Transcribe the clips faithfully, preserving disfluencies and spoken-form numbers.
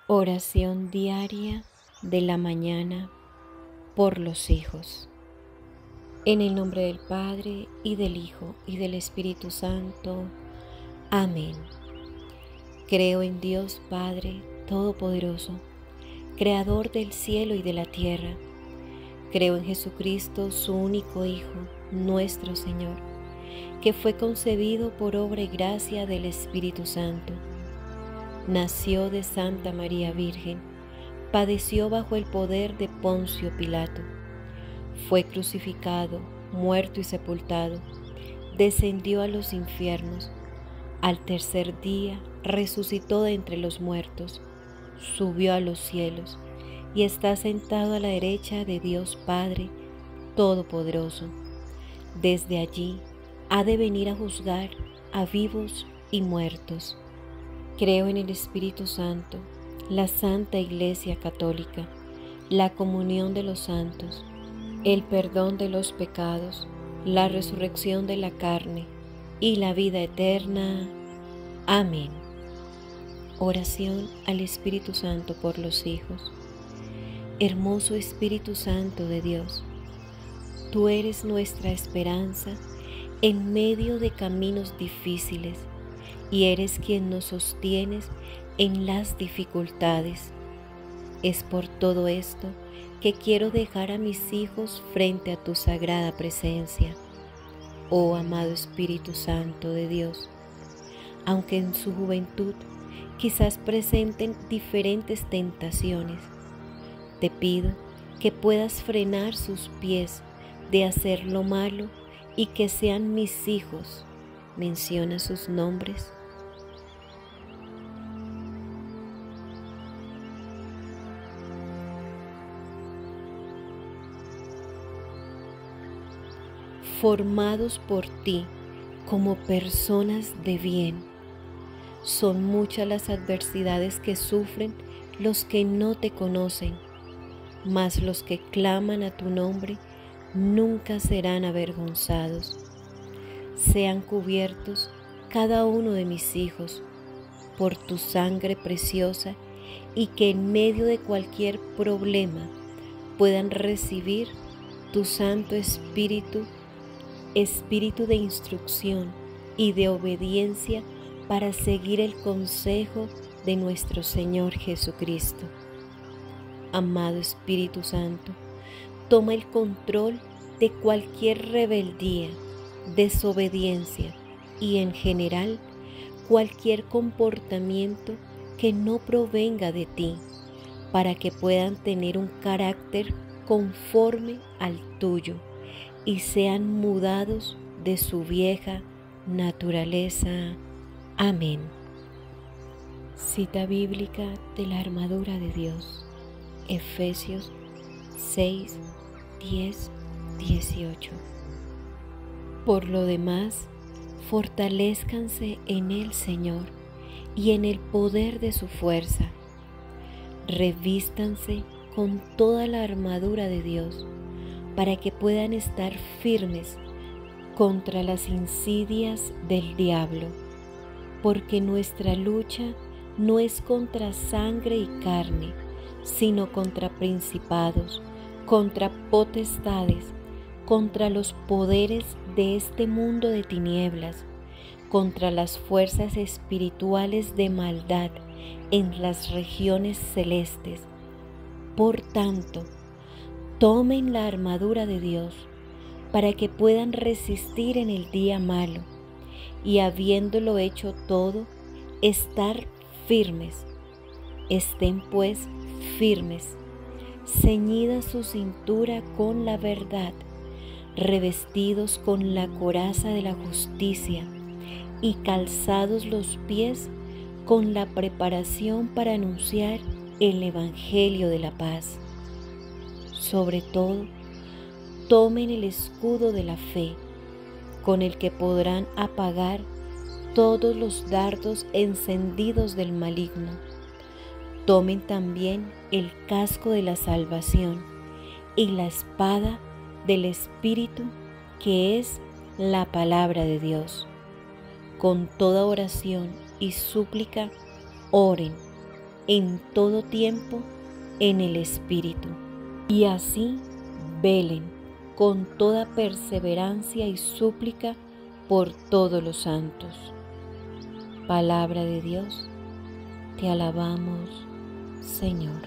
Oración diaria de la mañana por los hijos. En el nombre del Padre, y del Hijo, y del Espíritu Santo. Amén. Creo en Dios Padre Todopoderoso, Creador del cielo y de la tierra. Creo en Jesucristo, su único Hijo, nuestro Señor, que fue concebido por obra y gracia del Espíritu Santo. Nació de Santa María Virgen, padeció bajo el poder de Poncio Pilato, fue crucificado, muerto y sepultado, descendió a los infiernos, al tercer día resucitó de entre los muertos, subió a los cielos y está sentado a la derecha de Dios Padre Todopoderoso. Desde allí ha de venir a juzgar a vivos y muertos. Creo en el Espíritu Santo, la Santa Iglesia Católica, la comunión de los santos, el perdón de los pecados, la resurrección de la carne y la vida eterna. Amén. Oración al Espíritu Santo por los hijos. Hermoso Espíritu Santo de Dios, tú eres nuestra esperanza en medio de caminos difíciles, y eres quien nos sostienes en las dificultades. Es por todo esto que quiero dejar a mis hijos frente a tu sagrada presencia, oh amado Espíritu Santo de Dios. Aunque en su juventud quizás presenten diferentes tentaciones, te pido que puedas frenar sus pies de hacer lo malo y que sean mis hijos. Menciona sus nombres. Formados por ti como personas de bien. Son muchas las adversidades que sufren los que no te conocen, mas los que claman a tu nombre nunca serán avergonzados. Sean cubiertos cada uno de mis hijos por tu sangre preciosa, y que en medio de cualquier problema puedan recibir tu Santo Espíritu, Espíritu de instrucción y de obediencia para seguir el consejo de nuestro Señor Jesucristo. Amado Espíritu Santo, toma el control de cualquier rebeldía, desobediencia y en general cualquier comportamiento que no provenga de ti, para que puedan tener un carácter conforme al tuyo y sean mudados de su vieja naturaleza. Amén. Cita bíblica de la armadura de Dios, Efesios seis, diez, dieciocho. Por lo demás, fortalézcanse en el Señor y en el poder de su fuerza. Revístanse con toda la armadura de Dios, para que puedan estar firmes contra las insidias del diablo, porque nuestra lucha no es contra sangre y carne, sino contra principados, contra potestades, contra los poderes de este mundo de tinieblas, contra las fuerzas espirituales de maldad en las regiones celestes. Por tanto, tomen la armadura de Dios para que puedan resistir en el día malo, y habiéndolo hecho todo, estar firmes. Estén pues firmes, ceñida su cintura con la verdad, revestidos con la coraza de la justicia y calzados los pies con la preparación para anunciar el Evangelio de la paz. Sobre todo, tomen el escudo de la fe, con el que podrán apagar todos los dardos encendidos del maligno. Tomen también el casco de la salvación y la espada del Espíritu, que es la palabra de Dios. Con toda oración y súplica, oren en todo tiempo en el Espíritu, y así velen con toda perseverancia y súplica por todos los santos. Palabra de Dios, te alabamos, Señor.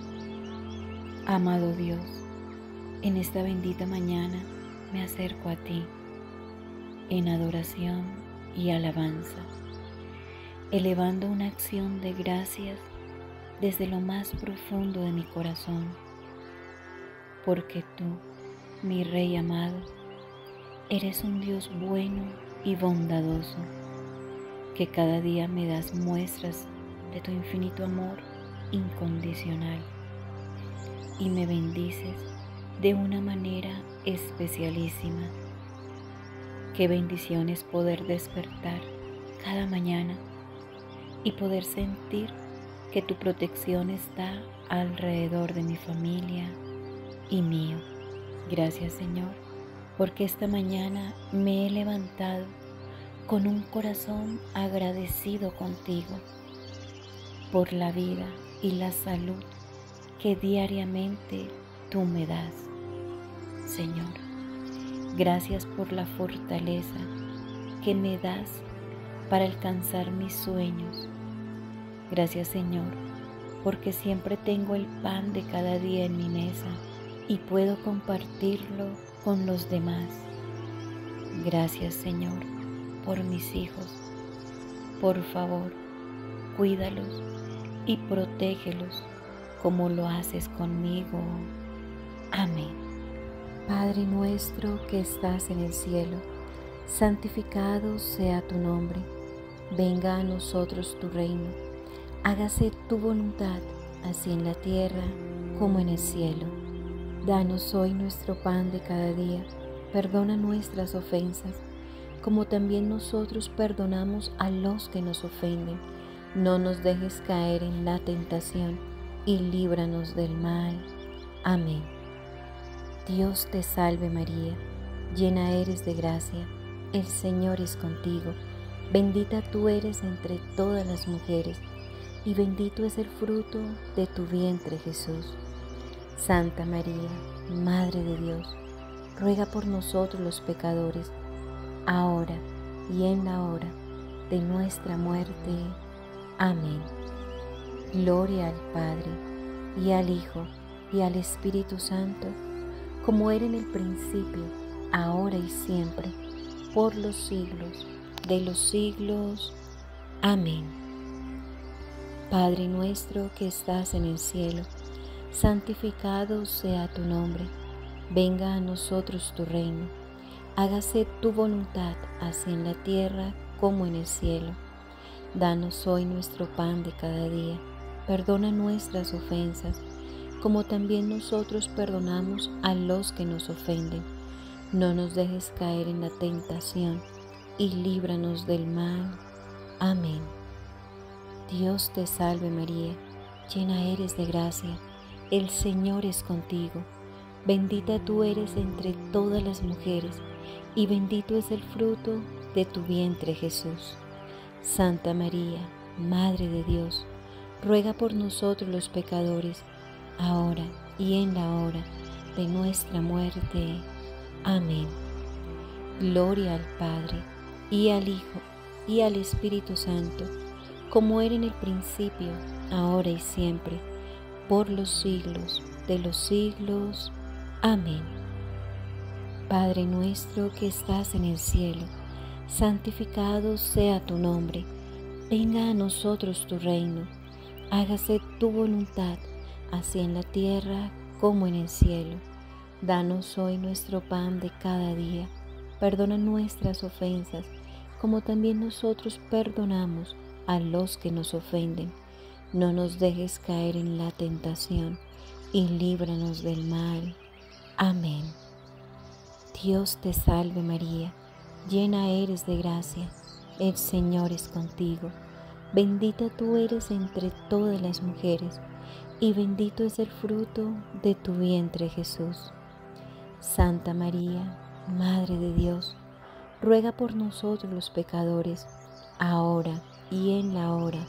Amado Dios, en esta bendita mañana me acerco a ti en adoración y alabanza, elevando una acción de gracias desde lo más profundo de mi corazón, porque tú, mi Rey amado, eres un Dios bueno y bondadoso, que cada día me das muestras de tu infinito amor incondicional y me bendices de una manera especialísima. Qué bendición es poder despertar cada mañana y poder sentir que tu protección está alrededor de mi familia y mío. Gracias, Señor, porque esta mañana me he levantado con un corazón agradecido contigo por la vida y la salud que diariamente tú me das. Señor, gracias por la fortaleza que me das para alcanzar mis sueños. Gracias, Señor, porque siempre tengo el pan de cada día en mi mesa y puedo compartirlo con los demás. Gracias, Señor, por mis hijos. Por favor, cuídalos y protégelos como lo haces conmigo. Amén. Padre nuestro que estás en el cielo, santificado sea tu nombre. Venga a nosotros tu reino. Hágase tu voluntad, así en la tierra como en el cielo. Danos hoy nuestro pan de cada día. Perdona nuestras ofensas, como también nosotros perdonamos a los que nos ofenden. No nos dejes caer en la tentación y líbranos del mal. Amén. Dios te salve María, llena eres de gracia, el Señor es contigo. Bendita tú eres entre todas las mujeres, y bendito es el fruto de tu vientre, Jesús. Santa María, Madre de Dios, ruega por nosotros los pecadores, ahora y en la hora de nuestra muerte. Amén. Gloria al Padre, y al Hijo, y al Espíritu Santo, como era en el principio, ahora y siempre, por los siglos de los siglos. Amén. Padre nuestro que estás en el cielo, santificado sea tu nombre. Venga a nosotros tu reino. Hágase tu voluntad, así en la tierra como en el cielo. Danos hoy nuestro pan de cada día. Perdona nuestras ofensas, como también nosotros perdonamos a los que nos ofenden. No nos dejes caer en la tentación, y líbranos del mal. Amén. Dios te salve María, llena eres de gracia, el Señor es contigo. Bendita tú eres entre todas las mujeres, y bendito es el fruto de tu vientre, Jesús. Santa María, Madre de Dios, ruega por nosotros los pecadores, ahora y en la hora de nuestra muerte. Amén. Gloria al Padre, y al Hijo, y al Espíritu Santo, como era en el principio, ahora y siempre, por los siglos de los siglos. Amén. Padre nuestro que estás en el cielo, santificado sea tu nombre. Venga a nosotros tu reino. Hágase tu voluntad, así en la tierra como en el cielo. Danos hoy nuestro pan de cada día. Perdona nuestras ofensas, como también nosotros perdonamos a los que nos ofenden. No nos dejes caer en la tentación, y líbranos del mal. Amén. Dios te salve María, llena eres de gracia, el Señor es contigo. Bendita tú eres entre todas las mujeres, y bendito es el fruto de tu vientre, Jesús. Santa María, Madre de Dios, ruega por nosotros los pecadores, ahora y en la hora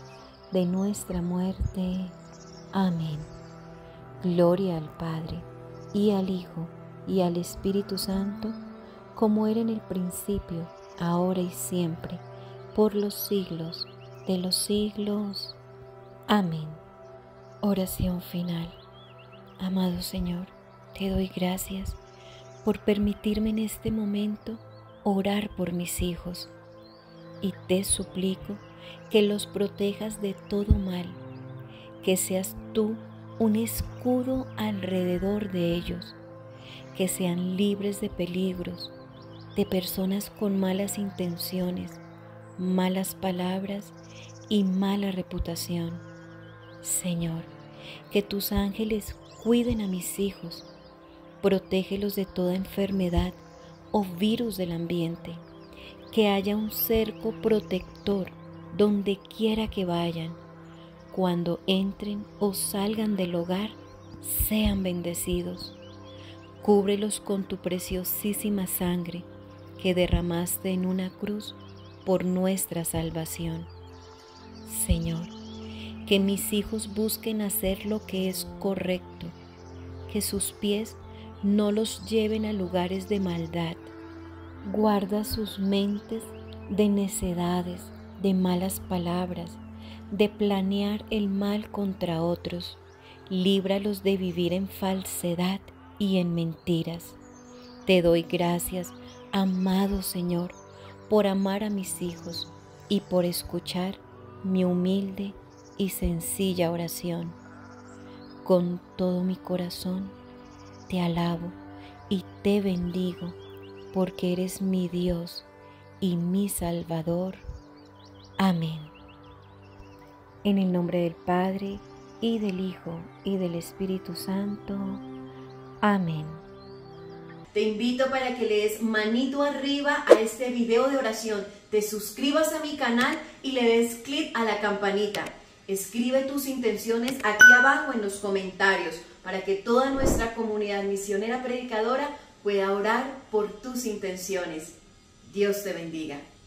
de nuestra muerte. Amén. Gloria al Padre, y al Hijo, y al Espíritu Santo, como era en el principio, ahora y siempre, por los siglos de los siglos. Amén. Oración final. Amado Señor, te doy gracias por permitirme en este momento orar por mis hijos, y te suplico que los protejas de todo mal, que seas tú un escudo alrededor de ellos, que sean libres de peligros, de personas con malas intenciones, malas palabras y mala reputación. Señor, que tus ángeles cuiden a mis hijos, protégelos de toda enfermedad o virus del ambiente, que haya un cerco protector donde quiera que vayan. Cuando entren o salgan del hogar, sean bendecidos. Cúbrelos con tu preciosísima sangre que derramaste en una cruz por nuestra salvación. Señor, que mis hijos busquen hacer lo que es correcto, que sus pies no los lleven a lugares de maldad. Guarda sus mentes de necedades, de malas palabras, de planear el mal contra otros. Líbralos de vivir en falsedad y en mentiras. Te doy gracias, amado Señor, por amar a mis hijos y por escuchar mi humilde y sencilla oración. Con todo mi corazón te alabo y te bendigo, porque eres mi Dios y mi Salvador. Amén. En el nombre del Padre, y del Hijo, y del Espíritu Santo. Amén. Te invito para que le des manito arriba a este video de oración, te suscribas a mi canal y le des clic a la campanita. Escribe tus intenciones aquí abajo en los comentarios para que toda nuestra comunidad misionera predicadora pueda orar por tus intenciones. Dios te bendiga.